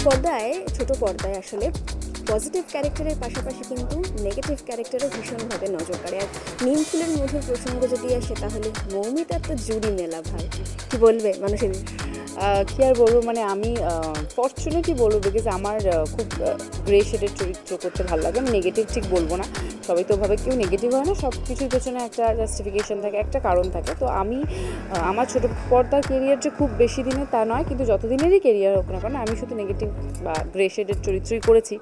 ছোট পর্দায় আসলে পজিটিভ ক্যারেক্টারের পাশাপাশি কিন্তু নেগেটিভ ক্যারেক্টারও ভীষণভাবে নজর কাড়ে। আর নিম ফুলের মধুর প্রসঙ্গ যদি আসে তাহলে মৌমিতার তো জুড়ি মেলা ভাই, কি বলবে মানুষের? কী আর বলবো, মানে আমি ফর্চুনেটলি বলবো, বিকজ আমার খুব গ্রে শেডের চরিত্র করতে ভালো লাগে। আমি নেগেটিভ ঠিক বলবো না, সবাই তো ভাবে কেউ নেগেটিভ হয় না, সব কিছুর পেছনে একটা জাস্টিফিকেশন থাকে, একটা কারণ থাকে। তো আমি আমার ছোটো পর্দার কেরিয়ার যে খুব বেশি দিনের তা নয়, কিন্তু যতদিনেরই কেরিয়ার হোক না কেন আমি শুধু নেগেটিভ বা গ্রে শেডের চরিত্রই করেছি।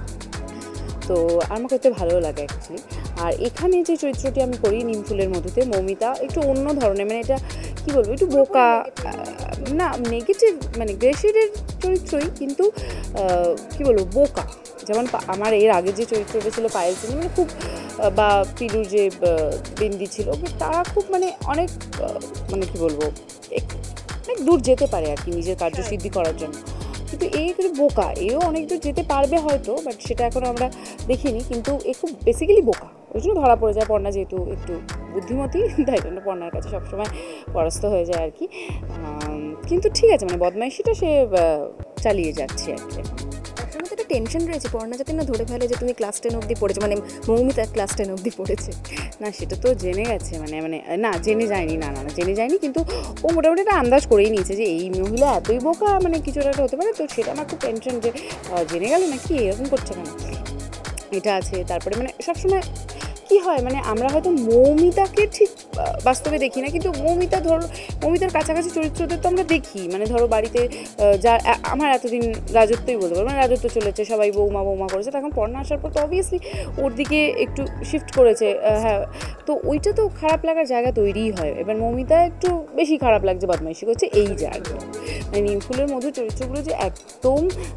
তো আমার করতে ভালো লাগে অ্যাকচুয়ালি। আর এখানে যে চরিত্রটি আমি করি নিমফুলের মধুতে, মৌমিতা একটু অন্য ধরনের, মানে এটা কী বলবো, একটু বোকা না, নেগেটিভ মানে গ্রে শেডের চরিত্রই, কিন্তু কী বলবো, বোকা। যেমন আমার এর আগে যে চরিত্রটা ছিল পায়েল সিং, মানে খুব, বা পিলুর যে বিন্দি ছিল, তারা খুব মানে অনেক মানে কী বলবো, অনেক দূর যেতে পারে আর কি নিজের কার্যসিদ্ধি করার জন্য। কিন্তু এই একটু বোকা, এও অনেক দূর যেতে পারবে হয়তো, বাট সেটা এখনও আমরা দেখিনি। কিন্তু এ খুব বেসিক্যালি বোকা, ওই জন্য ধরা পড়ে যায়। পর্ণা যেহেতু একটু বুদ্ধিমতী, তাই জন্য পর্ণার কাছে সবসময় পরাস্ত হয়ে যায় আর কি। কিন্তু ঠিক আছে, মানে বদমাইশিটা সে চালিয়ে যাচ্ছে আর কি। আমার তো একটা টেনশন রয়েছে, পর্ণা যাতে না ধরে ফেলে যে তুমি ক্লাস 10 অবধি পড়েছো, মানে মৌমিতা ক্লাস 10 অবধি পড়েছে। না, সেটা তো জেনে গেছে, মানে না জেনে যায়নি, না জেনে যায়নি, কিন্তু ও মোটামুটি একটা আন্দাজ করেই নিয়েছে যে এই মহিলা এতই বোকা, মানে কিছু একটা হতে পারে। তো সেটা আমার খুব টেনশন যে জেনে গেল না কি এরকম করছে কেন, এটা আছে। তারপরে মানে সবসময় কী হয়, মানে আমরা হয়তো মৌমিতাকে ঠিক বাস্তবে দেখি না, কিন্তু মৌমিতার কাছাকাছি চরিত্রদের তো আমরা দেখি। মানে ধরো বাড়িতে যা আমার এতদিন রাজত্বই বলতে পারবো, মানে রাজত্ব চলেছে, সবাই বৌমা করেছে, তখন পর্ণা আসার পর তো অবভিয়াসলি ওর দিকে একটু শিফট করেছে। হ্যাঁ, তো ওইটা তো খারাপ লাগার জায়গা তৈরিই হয়। এবার মৌমিতা একটু বেশি খারাপ লাগছে, বদমাইশি করছে, এই জায়গা। মানে নিমফুলের মধুর চরিত্রগুলো যে একদম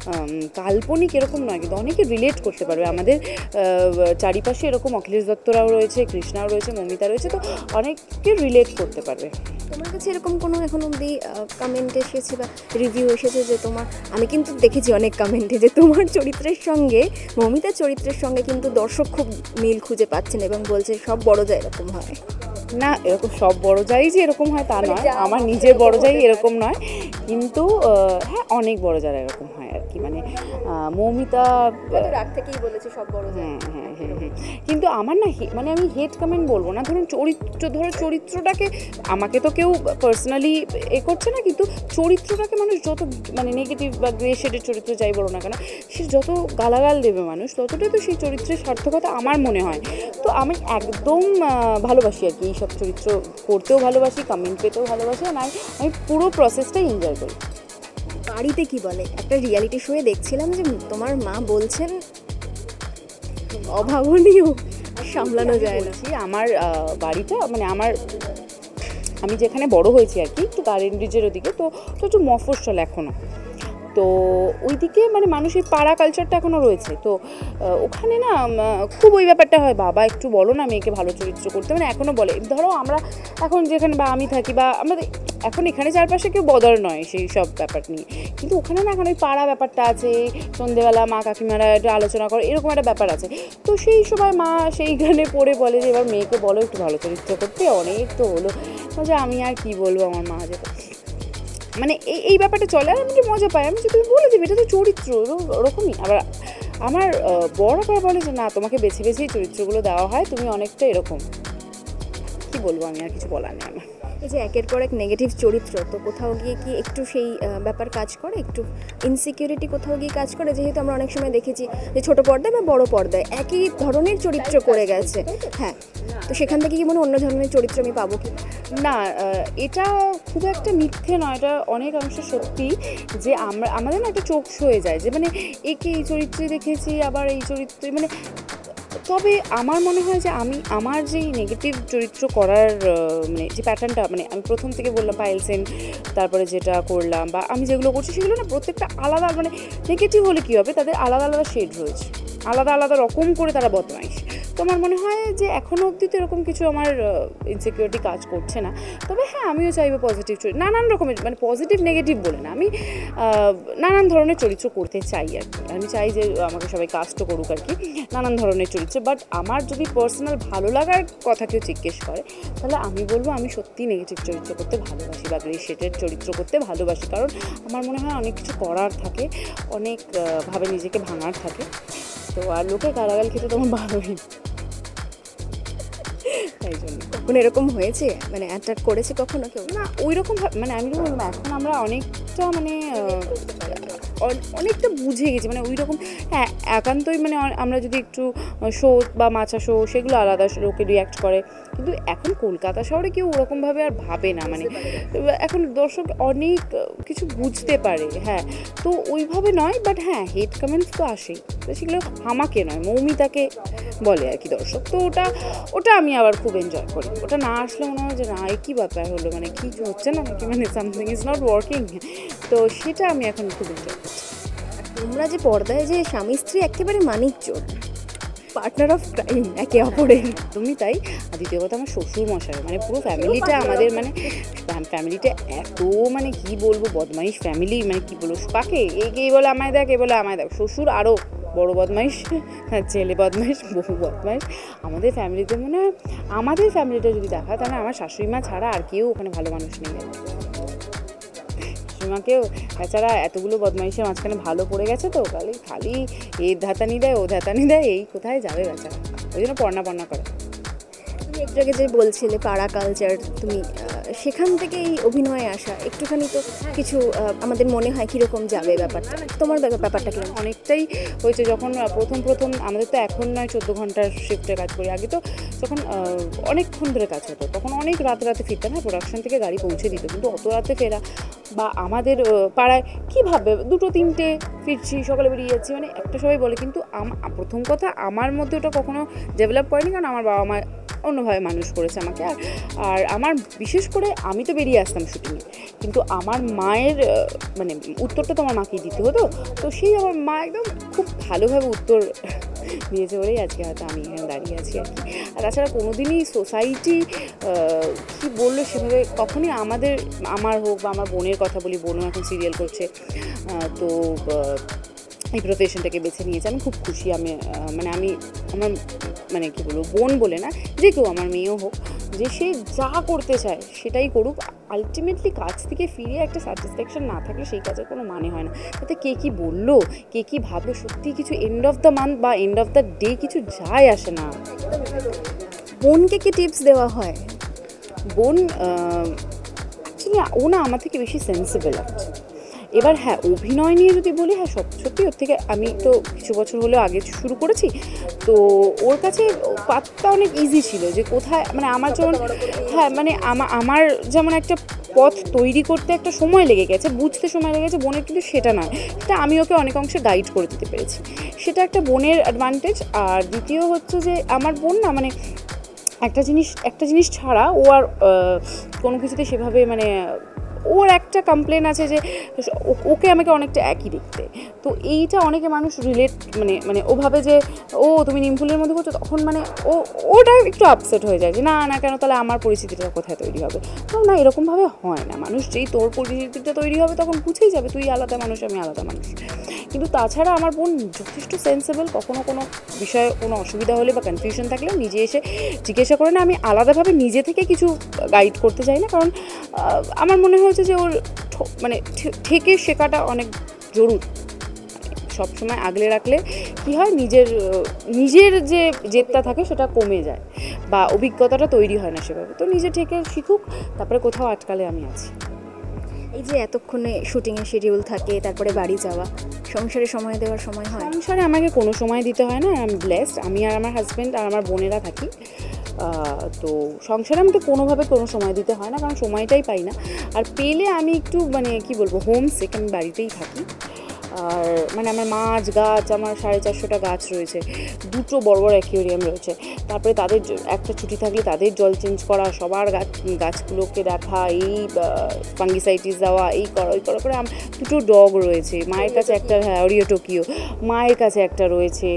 কাল্পনিক এরকম নয়, কিন্তু অনেকে রিলেট করতে পারবে। আমাদের চারিপাশে এরকম অখিলেশ দত্তরাও রয়েছে, কৃষ্ণাও রয়েছে, মৌমিতা রয়েছে, তো অনেকে রিলেট করতে পারবে। তোমার কাছে এরকম কোনো এখন অবধি কমেন্ট এসেছে বা রিভিউ এসেছে যে আমি কিন্তু দেখেছি অনেক কমেন্টে যে তোমার চরিত্রের সঙ্গে মৌমিতার চরিত্রের সঙ্গে কিন্তু দর্শক খুব মিল খুঁজে পাচ্ছেন এবং বলছে সব বড় যায় এরকম হয় না? এরকম সব বড় যাই যে এরকম হয় তা নয়, আমার নিজের বড় যাই এরকম নয়, কিন্তু হ্যাঁ অনেক বড় যারা এরকম হয় আর কি। মানে মৌমিতা রাগ থেকেই বলেছে সব বড় যায়। কিন্তু আমার না, মানে আমি হেট কমেন্ট বলবো না। ধরো চরিত্রটাকে আমাকে তো কেউ পার্সোনালি করছে না, কিন্তু চরিত্রটাকে মানুষ যত মানে নেগেটিভ বা গ্রে শেডের চরিত্র যাই বলো না কেন, সে যত গালাগাল দেবে মানুষ, ততটাই তো সেই চরিত্রের সার্থকতা আমার মনে হয়। তো আমি একদম ভালোবাসি আর কি, এইসব চরিত্র করতেও ভালোবাসি, কমেন্ট পেতেও ভালোবাসি, আর আমি পুরো প্রসেসটাই এনজয় করি। বাড়িতে কি বলে, একটা রিয়ালিটি শোয়ে দেখছিলাম যে তোমার মা বলছেন অভাবনীয়, সামলানো যায় না। আমার বাড়িটা মানে আমি যেখানে বড় হয়েছি আর কি, একটু গার্ডেন ব্রিজের ওদিকে, তো একটু মফস্বল এখনও। তো ওইদিকে মানে মানুষের পাড়া কালচারটা এখনও রয়েছে। তো ওখানে না খুব ওই ব্যাপারটা হয়, বাবা একটু বলো না মেয়েকে ভালো চরিত্র করতে, মানে এখনও বলে। ধরো আমরা এখন যেখানে বা আমি থাকি বা আমাদের এখন এখানে চারপাশে কেউ বদল নয় সেই সব ব্যাপার নিয়ে, কিন্তু ওখানে না এখন ওই পাড়া ব্যাপারটা আছে, সন্ধেবেলা মা কাকিমারা একটু আলোচনা করে, এরকম একটা ব্যাপার আছে। তো সেই সময় মা সেইখানে পড়ে বলে যে এবার মেয়েকে বলো একটু ভালো চরিত্র করতে, অনেক তো হলো। যে আমি আর কি বলবো, আমার মা যেটা মানে এই ব্যাপারটা চলে, আর আমি একটু মজা পাই। আমি যে তুমি বলে দেবে এটা তো চরিত্র, ওরকমই। আবার আমার বড় করে বলে যে না, তোমাকে বেছে বেছেই চরিত্রগুলো দেওয়া হয়, তুমি অনেকটা এরকম। কি বলবো, আমি আর কিছু বলার নেই আমার। এই যে একের পর এক নেগেটিভ চরিত্র, তো কোথাও গিয়ে কি একটু সেই ব্যাপার কাজ করে, একটু ইনসিকিউরিটি কোথাও গিয়ে কাজ করে? যেহেতু আমরা অনেক সময় দেখেছি যে ছোটো পর্দায় বা বড় পর্দায় একই ধরনের চরিত্র করে গেছে, হ্যাঁ, তো সেখান থেকে কি মনে অন্য ধরনের চরিত্র আমি পাবো কি না? এটা খুব একটা মিথ্যে নয়, এটা অনেক অংশ সত্যি যে আমাদের না একটা চোখ সয়ে যায় যে মানে একে এই চরিত্রে দেখেছি, আবার এই চরিত্রে, মানে তবে আমার মনে হয় যে আমার যেই নেগেটিভ চরিত্র করার মানে যে প্যাটার্নটা, মানে আমি প্রথম থেকে বললাম পায়েল সেন, তারপরে যেটা করলাম বা আমি যেগুলো করছি সেগুলো না প্রত্যেকটা আলাদা, মানে নেগেটিভ হলে কী হবে, তাদের আলাদা আলাদা শেড রয়েছে, আলাদা আলাদা রকম করে তারা বদমাইশ। তো আমার মনে হয় যে এখনও অবধি তো এরকম কিছু আমার ইনসিকিউরিটি কাজ করছে না। তবে হ্যাঁ, আমিও চাইবো পজিটিভ চরিত্র, নানান রকমের, মানে পজিটিভ নেগেটিভ বলে না, আমি নানান ধরনের চরিত্র করতে চাই আর কি। আমি চাই যে আমাকে সবাই কাস্টও করুক আর কি নানান ধরনের চরিত্র। বাট আমার যদি পার্সোনাল ভালো লাগার কথা কেউ জিজ্ঞেস করে, তাহলে আমি বলবো আমি সত্যি নেগেটিভ চরিত্র করতে ভালোবাসি বা গ্রে শেডের চরিত্র করতে ভালোবাসি। কারণ আমার মনে হয় অনেক কিছু করার থাকে, অনেক ভাবে নিজেকে ভাঙার থাকে। তো আর লোকে গালাগাল খেতে তোমার ভালোই, তাই জন্য। কখনো এরকম হয়েছে, মানে অ্যাটাক করেছে কখনো কেউ? না ওই রকম, মানে আমি তো বলবো এখন আমরা অনেকটা মানে অনেকটা বুঝে গেছি, মানে ওই রকম। হ্যাঁ, একান্তই মানে আমরা যদি একটু শো বা মাছা শো সেগুলো আলাদা, লোকে রিয়্যাক্ট করে, কিন্তু এখন কলকাতা শহরে কেউ ওরকমভাবে আর ভাবে না। মানে এখন দর্শক অনেক কিছু বুঝতে পারে, হ্যাঁ, তো ওইভাবে নয়। বাট হ্যাঁ, হেট কমেন্টস তো আসেই, তো সেগুলো আমাকে নয়, মৌমিতাকে বলে আর কি দর্শক। তো ওটা আমি আবার খুব এনজয় করি। ওটা না আসলে মনে হয় যে না, কী ব্যাপার হলো, মানে কী হচ্ছে না নাকি, মানে সামথিং ইজ নট ওয়ার্কিং। তো সেটা আমি এখন খুব এনজয় করছি। তোমরা যে পর্দায় যে স্বামী স্ত্রী একেবারে মানিকজোড়, পার্টনার অফ ক্রাইম একে অপরের। তুমি তাই। আর দ্বিতীয় কথা, আমার শ্বশুর মশাই, মানে পুরো ফ্যামিলিটা আমাদের, মানে ফ্যামিলিটা এত, মানে কি বলবো, বদমাইশ ফ্যামিলি, মানে কি বলবো, কাকে এই বলে আমায় দেখ, এ বলে আমায় দেখ। শ্বশুর আরও বড় বদমাইশ, ছেলে বদমাইশ, বহু বদমাইশ। আমাদের ফ্যামিলিতে মনে হয়, আমাদের ফ্যামিলিটা যদি দেখা, তাহলে আমার শাশুড়ি মা ছাড়া আর কেউ ওখানে ভালো মানুষ নেই। শাশুড়িমাকেও তাছাড়া এতগুলো বদমাইশের মাঝখানে ভালো পড়ে গেছে, তো খালি এ ধাতানি দেয়, ও ধাতানি দেয়, এই কোথায় যাবে বেচারা, ওই জন্য পর্ণা করে। তুমি একটু আগে যে বলছিলে পাড়া কালচার, তুমি সেখান থেকে এই অভিনয়ে আসা, একটুখানি তো কিছু আমাদের মনে হয় কীরকম যাবে ব্যাপারটা, তোমার ব্যাপারটা কিরকম? অনেকটাই হয়েছে। যখন প্রথম আমাদের তো এখন নয় 14 ঘন্টার শিফটে কাজ করি, আগে তো যখন অনেকক্ষণ ধরে কাজ হতো, তখন অনেক রাতে ফিরতাম। হ্যাঁ, প্রোডাকশন থেকে গাড়ি পৌঁছে দিত, কিন্তু অত রাতে ফেরা, বা আমাদের পাড়ায় কী ভাববে, 2-3টে ফিরছি, সকালে বেরিয়ে যাচ্ছি, মানে একটা সবাই বলে। কিন্তু প্রথম কথা, আমার মধ্যে ওটা কখনো ডেভেলপ করেনি, কারণ আমার বাবা মা অন্যভাবে মানুষ করেছে আমাকে। আর আমার বিশেষ করে, আমি তো বেরিয়ে আসতাম শুটিংয়ে, কিন্তু আমার মায়ের মানে উত্তরটা তো আমার মাকেই দিতে হতো। তো সেই আমার মা একদম খুব ভালোভাবে উত্তর দিয়েছে বলেই আজকে হয়তো আমি এখানে দাঁড়িয়ে আছি আর কি। আর তাছাড়া কোনোদিনই সোসাইটি কী বললো সেভাবে কখনই আমার হোক বা আমার বোনের কথা বলি, বোনও এখন সিরিয়াল করছে, তো এই প্রফেশনটাকে বেছে নিয়েছে। আমি খুব খুশি। আমি আমার মানে কী বলবো, বোন বলে না, যে কেউ, আমার মেয়েও হোক, যে সে যা করতে চায় সেটাই করুক। আলটিমেটলি কাজ থেকে ফিরে একটা স্যাটিসফ্যাকশন না থাকলে সেই কাজের কোনো মানে হয় না। তাতে কে কী বললো, কে কী ভাবলো, সত্যি কিছু এন্ড অফ দ্য মান্থ বা এন্ড অফ দ্য ডে কিছু যায় আসে না। বোনকে কি টিপস দেওয়া হয়? বোন অ্যাকচুয়ালি ও না আমার থেকে বেশি সেন্সিবল আছে। এবার হ্যাঁ, অভিনয় নিয়ে যদি বলি, হ্যাঁ সত্যি ওর থেকে আমি তো কিছু বছর হলেও আগে শুরু করেছি, তো ওর কাছে পাতটা অনেক ইজি ছিল যে কোথায়, মানে আমার যেমন, হ্যাঁ মানে আমার যেমন একটা পথ তৈরি করতে একটা সময় লেগে গেছে, বুঝতে সময় লেগেছে, বোনের কিন্তু সেটা নয়। সেটা আমি ওকে অনেক অংশে গাইড করে দিতে পেরেছি, সেটা একটা বোনের অ্যাডভান্টেজ। আর দ্বিতীয় হচ্ছে যে আমার বোন না, মানে একটা জিনিস ছাড়া ও আর কোনো কিছুতে সেভাবে, মানে ওর একটা কমপ্লেন আছে যে ওকে আমাকে অনেকটা একই দেখতে। তো এইটা অনেকে মানুষ রিলেট, মানে ও ভাবে যে ও তুমি নিমফুলের মধ্যে করছো, তখন মানে ওটা একটু আপসেট হয়ে যায় যে না কেন, তাহলে আমার পরিস্থিতিটা কোথায় তৈরি হবে। তো না, এরকমভাবে হয় না। মানুষ যেই তোর পরিস্থিতিটা তৈরি হবে তখন বুঝেই যাবে তুই আলাদা মানুষ, আমি আলাদা মানুষ। কিন্তু তাছাড়া আমার বোন যথেষ্ট সেন্সেবল। কখনো কোনো বিষয়ে কোনো অসুবিধা হলে বা কনফিউশন থাকলে নিজে এসে জিজ্ঞাসা করে না। আমি আলাদাভাবে নিজে থেকে কিছু গাইড করতে চাই না, কারণ আমার মনে হয়েছে যে ওর মানে থেকে শেখাটা অনেক জরুরি। সবসময় আগলে রাখলে কি হয়, নিজের যে জেদটা থাকে সেটা কমে যায়, বা অভিজ্ঞতাটা তৈরি হয় না সেভাবে। তো নিজে থেকে শিখুক, তারপরে কোথাও আটকালে আমি আছি। এই যে এতক্ষণে শুটিংয়ের শিডিউল থাকে, তারপরে বাড়ি যাওয়া, সংসারে সময় দেওয়ার সময় হয়? সংসারে আমাকে কোনো সময় দিতে হয় না, আমি ব্লেসড। আমি আর আমার হাজব্যান্ড আর আমার বোনেরা থাকি, তো সংসারে আমাকে কোনোভাবে কোনো সময় দিতে হয় না, কারণ সময়টাই পাই না। আর পেলে আমি একটু, মানে কি বলবো, হোম সিক, আমি বাড়িতেই থাকি। আর মানে আমার মাছ গাছ, আমার 450টা গাছ রয়েছে, 2টো বড় বড় অ্যাকুয়ারিয়াম রয়েছে। তারপরে তাদের একটা ছুটি থাকলে তাদের জল চেঞ্জ করা, সবার গাছগুলোকে দেখা, এই ফাঙ্গিসাইটিস দেওয়া, এই করা করে। 2টো ডগ রয়েছে, মায়ের কাছে একটা, হ্যাঁ, অরিও টোকিও, মায়ের কাছে একটা রয়েছে।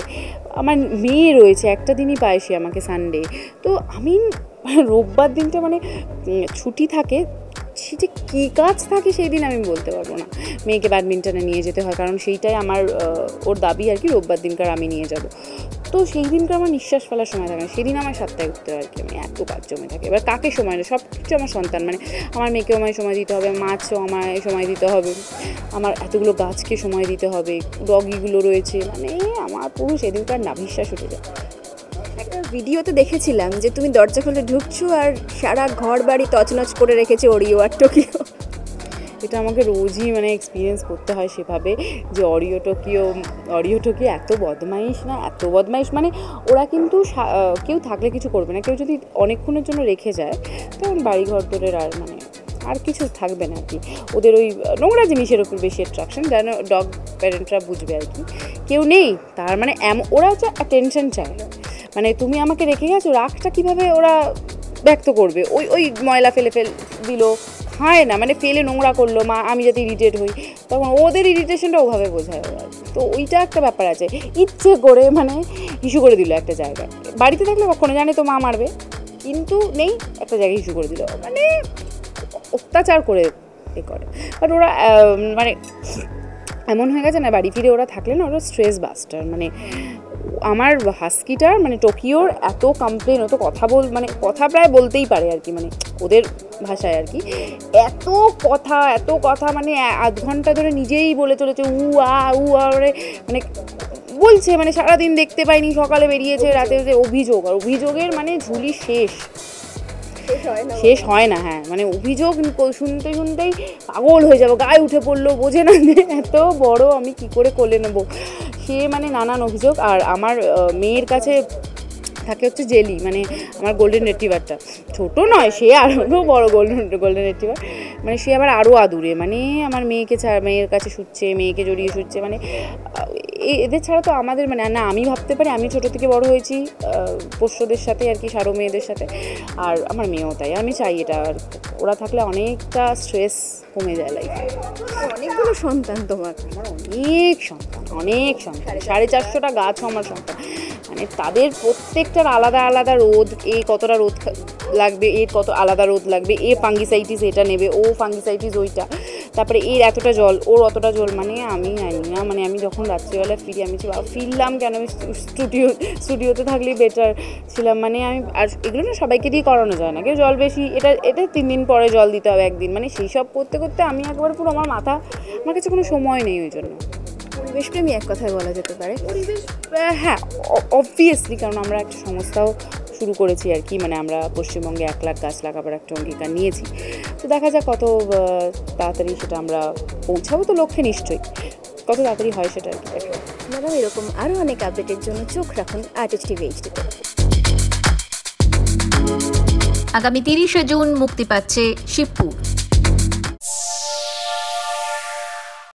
আমার মেয়ে রয়েছে, একটা দিনই পায় সে আমাকে সানডে, তো আমি রোববার দিনটা মানে ছুটি থাকে, সেটা কী কাজ থাকে সেই দিন আমি বলতে পারবো না। মেয়েকে ব্যাডমিন্টনে নিয়ে যেতে হয়, কারণ সেইটাই আমার ওর দাবি আর কি, রোববার দিনকার আমি নিয়ে যাব। তো সেই দিনকার আমার নিঃশ্বাস ফেলার সময় থাকে না, সেদিন আমার 7টায় উঠতে হয় আর কি, আমি এত কাজ জমে থাকে। এবার কাকে সময় দেয়, সব কিছু আমার সন্তান, মানে আমার মেয়েকেও আমায় সময় দিতে হবে, মাছও আমায় সময় দিতে হবে, আমার এতগুলো গাছকে সময় দিতে হবে, ডগিগুলো রয়েছে, মানে আমার পুরো সেদিনকার নাভিশ্বাস উঠে যায়। একটা ভিডিওতে দেখেছিলাম যে তুমি দরজা খুলে ঢুকছো আর সারা ঘর বাড়ি তছনছ করে রেখেছে ওরিও আর টোকিও। এটা আমাকে রোজই মানে এক্সপিরিয়েন্স করতে হয় সেভাবে, যে অরিও টোকিও এত বদমাইশ না, এত বদমাইশ, মানে ওরা কিন্তু কেউ থাকলে কিছু করবে না, কেউ যদি অনেকক্ষণের জন্য রেখে যায় তখন বাড়িঘর দরের আর কিছু থাকবে না আর কি। ওদের ওই নোংরা জিনিসের ওপর বেশি অ্যাট্রাকশন, যেন ডগ প্যারেন্টরা বুঝবে আর কি, কেউ নেই তার মানে ওরা হচ্ছে অ্যাটেনশন চায়, মানে তুমি আমাকে রেখে গেছো, রাগটা কীভাবে ওরা ব্যক্ত করবে, ওই ময়লা ফেলে দিল, হয় না মানে ফেলে নোংরা করলো, আমি যাতে ইরিটেট হই, তখন ওদের ইরিটেশনটা ওভাবে বোঝায় ওরা। তো ওইটা একটা ব্যাপার আছে, ইচ্ছে করে মানে ইস্যু করে দিল একটা জায়গায়, বাড়িতে থাকলে কখনো জানে তো মা মারবে, কিন্তু নেই, একটা জায়গায় ইস্যু করে দিল, মানে অত্যাচার করে করে। বাট ওরা মানে এমন হয়ে গেছে না, বাড়ি ফিরে ওরা থাকলে না ওরা স্ট্রেস বাস্টার, মানে আমার হাস্কিটার মানে টোকিওর এত কমপ্লেন, ও তো মানে কথা প্রায় বলতেই পারে আর কি, মানে ওদের ভাষায় আর কি, এত কথা মানে আধ ঘন্টা ধরে নিজেই বলে চলেছে মানে বলছে, মানে সারাদিন দেখতে পাইনি, সকালে বেরিয়েছে, রাতে অভিযোগের মানে ঝুলি শেষ হয় না। হ্যাঁ, মানে অভিযোগ শুনতেই পাগল হয়ে যাবো, গায়ে উঠে পড়লো, বোঝে না যে এত বড় আমি কি করে কোলে নেবো, সে মানে নানান অভিযোগ। আর আমার মেয়ের কাছে থাকে হচ্ছে জেলি, মানে আমার গোল্ডেন রিট্রিভারটা, ছোটো নয় সে আরও বড় গোল্ডেন রিট্রিভার, মানে সে আবার আরও আদুরে, মানে আমার মেয়ের কাছে শুচ্ছে, মেয়েকে জড়িয়ে শুচ্ছে, মানে এদের ছাড়া তো আমাদের মানে না, আমি ভাবতে পারি আমি ছোটো থেকে বড় হয়েছি পোষ্যদের সাথে আর কি, সারো মেয়েদের সাথে, আর আমার মেয়েও তাই, আমি চাই এটা, আর ওরা থাকলে অনেকটা স্ট্রেস কমে যায় লাইফে। অনেকগুলো সন্তান তোমার? আমার অনেক সন্তান 450টা গাছও আমার সন্তান, মানে তাদের প্রত্যেকটার আলাদা রোদ, কতটা রোদ লাগবে, কত আলাদা রোদ লাগবে, ফাঙ্গিসাইটিস এটা নেবে, ফাঙ্গিসাইটিস ওইটা, তারপরে এতটা জল, ওর অতটা জল, মানে আমি জানি না, মানে আমি যখন রাত্রিবেলা ফিরি আমি ফিরলাম কেন, আমি স্টুডিওতে থাকলেই বেটার ছিলাম, মানে আমি আর এগুলো না সবাইকে দিয়ে করানো যায় না, কেউ জল বেশি, এটা 3 দিন পরে জল দিতে হবে, একদিন, মানে সেই সব করতে আমি একবার পুরো আমার কাছে কোনো সময় নেই, ওই জন্য পরিবেশপ্রেমী এক কথায় বলা যেতে পারে। পরিবেশ, হ্যাঁ অবভিয়াসলি, কারণ আমরা একটা সংস্থাও শুরু করেছি আর কি, মানে আমরা পশ্চিমবঙ্গে 1 লাখ গাছ লাগাবার একটা অঙ্গীকার নিয়েছি, তো দেখা যাক কত তাড়াতাড়ি সেটা আমরা পৌঁছাবো, তো লক্ষ্যে নিশ্চয়ই কত তাড়াতাড়ি হয় সেটা আর কি। ম্যাডাম, এরকম আরও অনেক আপডেটের জন্য চোখ রাখুন আর্টেজ টিভি এইচডিতে। আগামী 30শে জুন মুক্তি পাচ্ছে শিবপুর।